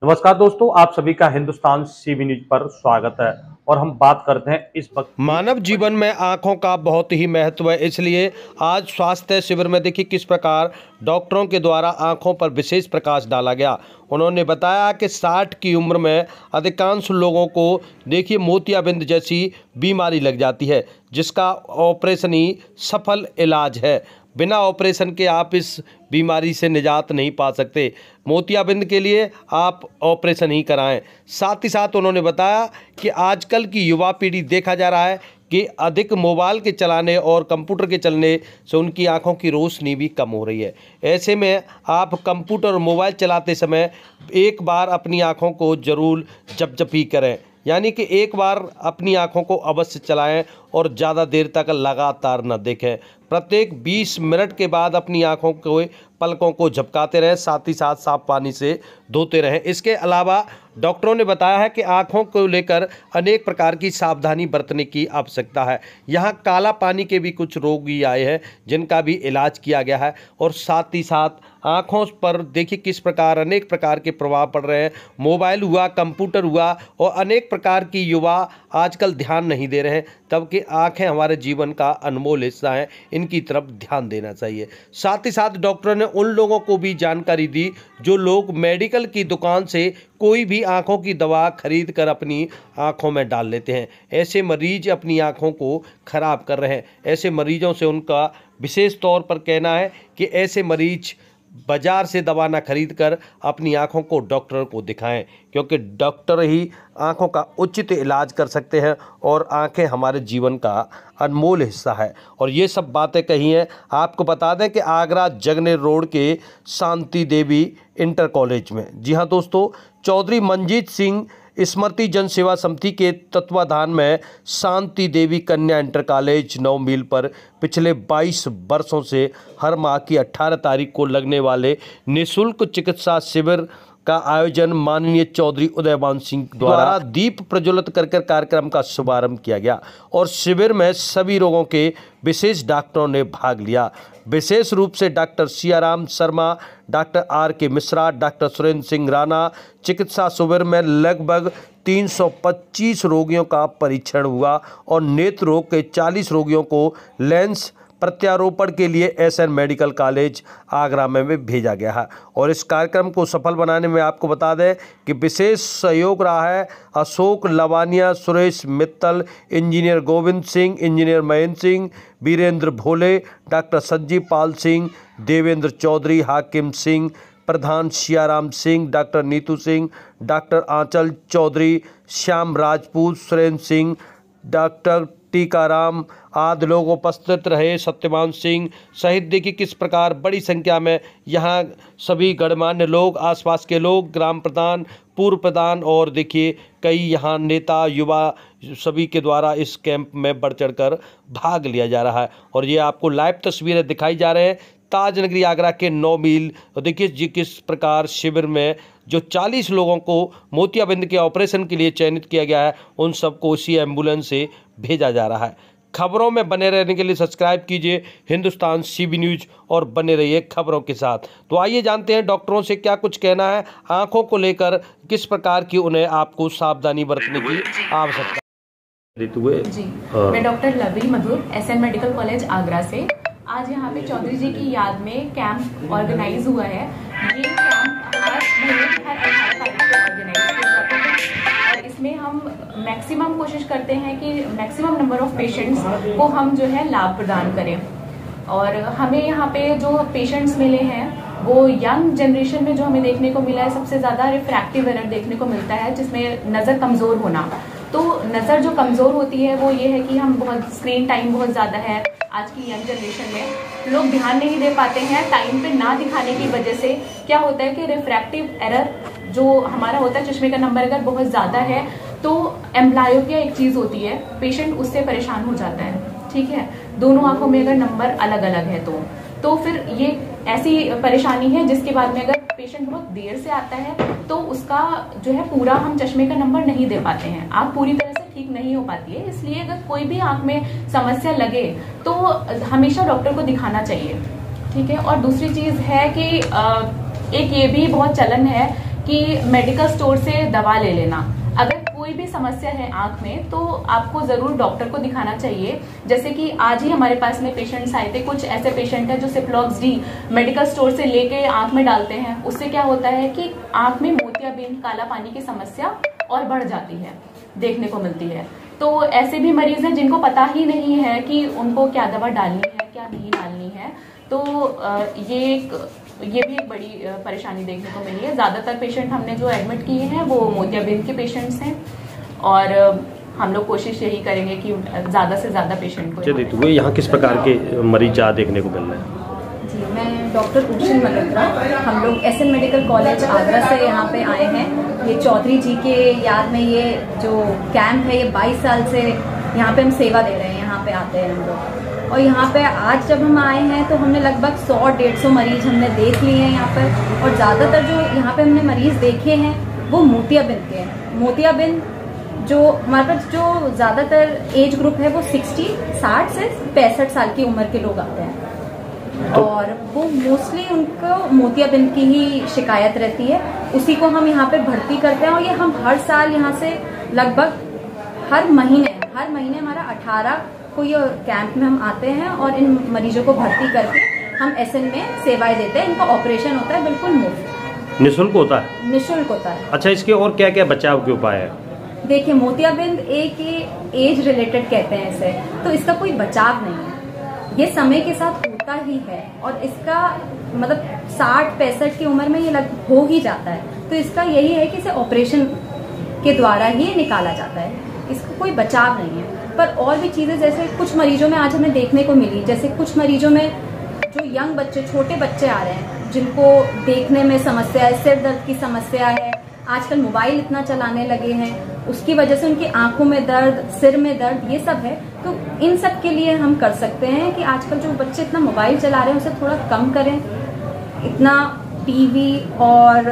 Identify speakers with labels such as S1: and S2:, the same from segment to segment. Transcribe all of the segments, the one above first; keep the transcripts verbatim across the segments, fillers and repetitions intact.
S1: नमस्कार दोस्तों, आप सभी का हिंदुस्तान सीबी न्यूज पर स्वागत है और हम बात करते हैं इस वक्त
S2: मानव जीवन में आंखों का बहुत ही महत्व है। इसलिए आज स्वास्थ्य शिविर में देखिए किस प्रकार डॉक्टरों के द्वारा आंखों पर विशेष प्रकाश डाला गया। उन्होंने बताया कि साठ की उम्र में अधिकांश लोगों को देखिए मोतियाबिंद जैसी बीमारी लग जाती है, जिसका ऑपरेशन ही सफल इलाज है। बिना ऑपरेशन के आप इस बीमारी से निजात नहीं पा सकते। मोतियाबिंद के लिए आप ऑपरेशन ही कराएं। साथ ही साथ उन्होंने बताया कि आजकल की युवा पीढ़ी देखा जा रहा है कि अधिक मोबाइल के चलाने और कंप्यूटर के चलने से उनकी आंखों की रोशनी भी कम हो रही है। ऐसे में आप कंप्यूटर और मोबाइल चलाते समय एक बार अपनी आंखों को ज़रूर झपझपी करें, यानी कि एक बार अपनी आंखों को अवश्य चलाएं और ज़्यादा देर तक लगातार न देखें। प्रत्येक बीस मिनट के बाद अपनी आंखों को पलकों को झपकाते रहें, साथ ही साथ साफ पानी से धोते रहें। इसके अलावा डॉक्टरों ने बताया है कि आंखों को लेकर अनेक प्रकार की सावधानी बरतने की आवश्यकता है। यहाँ काला पानी के भी कुछ रोगी आए हैं जिनका भी इलाज किया गया है, और साथ ही साथ आँखों पर देखिए किस प्रकार अनेक प्रकार के प्रभाव पड़ रहे हैं। मोबाइल हुआ, कंप्यूटर हुआ, और अनेक प्रकार की युवा आजकल ध्यान नहीं दे रहे हैं, तबकि आँखें हमारे जीवन का अनमोल हिस्सा हैं, इनकी तरफ ध्यान देना चाहिए। साथ ही साथ डॉक्टरों ने उन लोगों को भी जानकारी दी जो लोग मेडिकल की दुकान से कोई भी आँखों की दवा खरीद कर अपनी आँखों में डाल लेते हैं। ऐसे मरीज अपनी आँखों को खराब कर रहे हैं। ऐसे मरीजों से उनका विशेष तौर पर कहना है कि ऐसे मरीज बाजार से दवा ना खरीद कर अपनी आंखों को डॉक्टर को दिखाएं, क्योंकि डॉक्टर ही आंखों का उचित इलाज कर सकते हैं और आंखें हमारे जीवन का अनमोल हिस्सा है। और ये सब बातें कही हैं। आपको बता दें कि आगरा जगनेर रोड के शांति देवी इंटर कॉलेज में, जी हाँ दोस्तों, चौधरी मंजीत सिंह स्मृति जन सेवा समिति के तत्वाधान में शांति देवी कन्या इंटर कॉलेज नौ मील पर पिछले बाईस वर्षों से हर माह की अठारह तारीख को लगने वाले निःशुल्क चिकित्सा शिविर का आयोजन माननीय चौधरी उदयभान सिंह द्वारा दीप प्रज्वलित कर कर कार्यक्रम का शुभारंभ किया गया, और शिविर में सभी रोगों के विशेष डॉक्टरों ने भाग लिया। विशेष रूप से doctor Siyaram Sharma, doctor R K Mishra, doctor Surendra Singh Rana. चिकित्सा शिविर में लगभग तीन सौ पच्चीस रोगियों का परीक्षण हुआ और नेत्र रोग के चालीस रोगियों को लेंस प्रत्यारोपण के लिए S N medical college Agra में भी भेजा गया है। और इस कार्यक्रम को सफल बनाने में आपको बता दें कि विशेष सहयोग रहा है Ashok Lavania, Suresh Mittal, engineer Govind Singh, engineer Mahendra Singh, Virendra Bhole, doctor Sanjeev Pal Singh, Devendra Chaudhary, Hakim Singh, प्रधान Siyaram Singh, doctor Neetu Singh, doctor Anchal Chaudhary, Shyam Rajput, Surendra Singh, doctor Tikaram आदि लोग उपस्थित रहे। सत्यवान सिंह सहित देखिए किस प्रकार बड़ी संख्या में यहाँ सभी गणमान्य लोग, आसपास के लोग, ग्राम प्रधान, पूर्व प्रधान और देखिए कई यहाँ नेता, युवा सभी के द्वारा इस कैंप में बढ़ चढ़कर भाग लिया जा रहा है। और ये आपको लाइव तस्वीरें दिखाई जा रहे हैं ताजनगरी आगरा के नौ मील। देखिए जी किस प्रकार शिविर में जो चालीस लोगों को मोतियाबिंद के ऑपरेशन के लिए चयनित किया गया है, उन सबको उसी एम्बुलेंस से भेजा जा रहा है। खबरों में बने रहने के लिए सब्सक्राइब कीजिए हिंदुस्तान सीबी न्यूज और बने रहिए खबरों के साथ। तो आइए जानते हैं डॉक्टरों से क्या कुछ कहना है आंखों को लेकर, किस प्रकार की उन्हें आपको सावधानी बरतने की आवश्यकता
S3: हुए। जी, मैं doctor Lovely Madhur, S N medical college Agra से। आज यहाँ पे चौधरी जी की याद में कैंप ऑर्गेनाइज हुआ है। ये कैंप हर महीने की हर अठारह तारीख को ऑर्गेनाइज किया जाता है, और इसमें हम मैक्सिमम कोशिश करते हैं कि मैक्सिमम नंबर ऑफ पेशेंट्स को हम जो है लाभ प्रदान करें। और हमें यहाँ पे जो पेशेंट्स मिले हैं वो यंग जनरेशन में जो हमें देखने को मिला है, सबसे ज़्यादा रिफ्रैक्टिव एरर देखने को मिलता है, जिसमें नज़र कमज़ोर होना। तो नज़र जो कमज़ोर होती है वो ये है कि हम बहुत स्क्रीन टाइम बहुत ज़्यादा है आज की यंग जनरेशन में, लोग ध्यान नहीं दे पाते हैं। टाइम पे ना दिखाने की वजह से क्या होता है कि रिफ्रैक्टिव एरर जो हमारा होता है, चश्मे का नंबर अगर बहुत ज़्यादा है तो एम्ब्लायोपिया एक चीज़ होती है, पेशेंट उससे परेशान हो जाता है। ठीक है, दोनों आंखों में अगर नंबर अलग अलग है तो तो फिर ये ऐसी परेशानी है जिसके बाद में अगर पेशेंट बहुत देर से आता है तो उसका जो है पूरा हम चश्मे का नंबर नहीं दे पाते हैं, आँख पूरी तरह से ठीक नहीं हो पाती है। इसलिए अगर कोई भी आँख में समस्या लगे तो हमेशा डॉक्टर को दिखाना चाहिए। ठीक है, और दूसरी चीज़ है कि एक ये भी बहुत चलन है कि मेडिकल स्टोर से दवा ले लेना। अगर कोई भी समस्या है आंख में तो आपको जरूर डॉक्टर को दिखाना चाहिए। जैसे कि आज ही हमारे पास में पेशेंट्स आए थे, कुछ ऐसे पेशेंट हैं जो सिप्लॉक्स डी मेडिकल स्टोर से लेके आंख में डालते हैं। उससे क्या होता है कि आंख में मोतियाबिंद, काला पानी की समस्या और बढ़ जाती है, देखने को मिलती है। तो ऐसे भी मरीज हैं जिनको पता ही नहीं है कि उनको क्या दवा डालनी है, क्या नहीं डालनी है। तो ये एक ये भी एक बड़ी परेशानी देखने को मिली है। ज्यादातर पेशेंट हमने जो एडमिट किए हैं वो मोतियाबिंद के पेशेंट्स हैं और हम लोग कोशिश यही करेंगे कि ज्यादा से ज्यादा पेशेंट को।
S2: चलिए, तो यहाँ किस प्रकार के मरीज देखने को मिल रहे हैं?
S4: जी, मैं डॉक्टर उर्शिन मल्होत्रा, हम लोग एसएन मेडिकल कॉलेज आगरा से यहाँ पे आए हैं। ये चौधरी जी के याद में ये जो कैंप है, ये बाईस साल से यहाँ पे हम सेवा दे रहे हैं। यहाँ पे आते हैं हम लोग और यहाँ पे आज जब हम आए हैं तो हमने लगभग सौ डेढ़ सौ मरीज हमने देख लिए हैं यहाँ पर। और ज़्यादातर जो यहाँ पे हमने मरीज देखे हैं वो मोतियाबिंद के हैं। मोतियाबिंद जो हमारे पास जो ज़्यादातर एज ग्रुप है वो सिक्सटी साठ से पैंसठ साल की उम्र के लोग आते हैं और वो मोस्टली उनको मोतियाबिंद की ही शिकायत रहती है। उसी को हम यहाँ पे भर्ती करते हैं और ये हम हर साल यहाँ से लगभग हर महीने हर महीने हमारा अठारह को ये कैंप में हम आते हैं और इन मरीजों को भर्ती करके हम एसएन में सेवाएं देते हैं। इनका ऑपरेशन होता है बिल्कुल मुफ्त,
S2: निःशुल्क होता है।
S4: निःशुल्क होता है।
S2: अच्छा, इसके और क्या क्या बचाव के उपाय है?
S4: देखिए, मोतियाबिंद एक एज रिलेटेड कहते हैं इसे, तो इसका कोई बचाव नहीं है, ये समय के साथ होता ही है और इसका मतलब साठ पैंसठ की उम्र में ये लग हो ही जाता है। तो इसका यही है कि इसे ऑपरेशन के द्वारा ही निकाला जाता है, इसका कोई बचाव नहीं है। पर और भी चीजें जैसे कुछ मरीजों में आज हमें देखने को मिली, जैसे कुछ मरीजों में जो यंग बच्चे, छोटे बच्चे आ रहे हैं जिनको देखने में समस्या है, सिर दर्द की समस्या है, आजकल मोबाइल इतना चलाने लगे हैं, उसकी वजह से उनकी आंखों में दर्द, सिर में दर्द, ये सब है। तो इन सब के लिए हम कर सकते हैं कि आजकल जो बच्चे इतना मोबाइल चला रहे हैं उसे थोड़ा कम करें, इतना टीवी और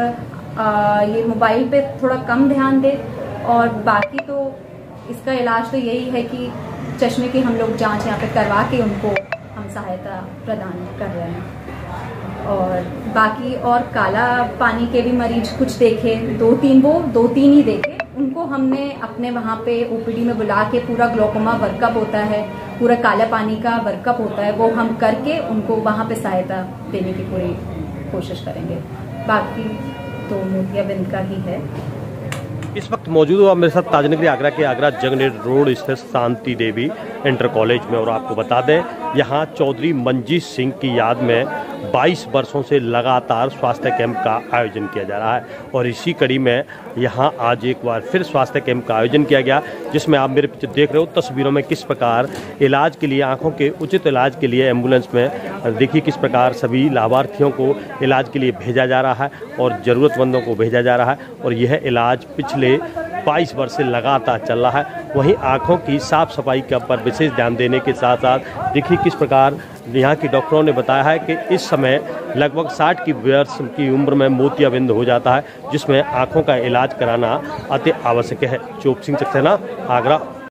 S4: आ, ये मोबाइल पे थोड़ा कम ध्यान दें। और बाकी तो इसका इलाज तो यही है कि चश्मे की हम लोग जांच यहाँ पे करवा के उनको हम सहायता प्रदान कर रहे हैं। और बाकी और काला पानी के भी मरीज कुछ देखे, दो तीन वो दो तीन ही देखे, उनको हमने अपने वहाँ पे ओपीडी में बुला के पूरा ग्लोकोमा वर्कअप होता है, पूरा काला पानी का वर्कअप होता है, वो हम करके उनको वहाँ पे सहायता देने की पूरी कोशिश करेंगे। बाकी तो मोतियाबिंद का ही है।
S2: इस वक्त मौजूद हुआ मेरे साथ ताजनगरी आगरा के आगरा जंगनेर रोड स्थित शांति देवी इंटर कॉलेज में और आपको बता दें यहाँ चौधरी मंजीत सिंह की याद में बाईस वर्षों से लगातार स्वास्थ्य कैंप का आयोजन किया जा रहा है और इसी कड़ी में यहाँ आज एक बार फिर स्वास्थ्य कैंप का आयोजन किया गया, जिसमें आप मेरे पीछे देख रहे हो तस्वीरों में किस प्रकार इलाज के लिए, आंखों के उचित इलाज के लिए एम्बुलेंस में देखिए किस प्रकार सभी लाभार्थियों को इलाज के लिए भेजा जा रहा है और ज़रूरतमंदों को भेजा जा रहा है और यह इलाज पिछले बाईस वर्ष से लगातार चल रहा है। वहीं आंखों की साफ सफाई का पर विशेष ध्यान देने के साथ साथ देखिए किस प्रकार यहाँ की डॉक्टरों ने बताया है कि इस समय लगभग साठ की वर्ष की उम्र में मोतियाबिंद हो जाता है, जिसमें आंखों का इलाज कराना अति आवश्यक है। चोप सिंह सक्सेना, आगरा।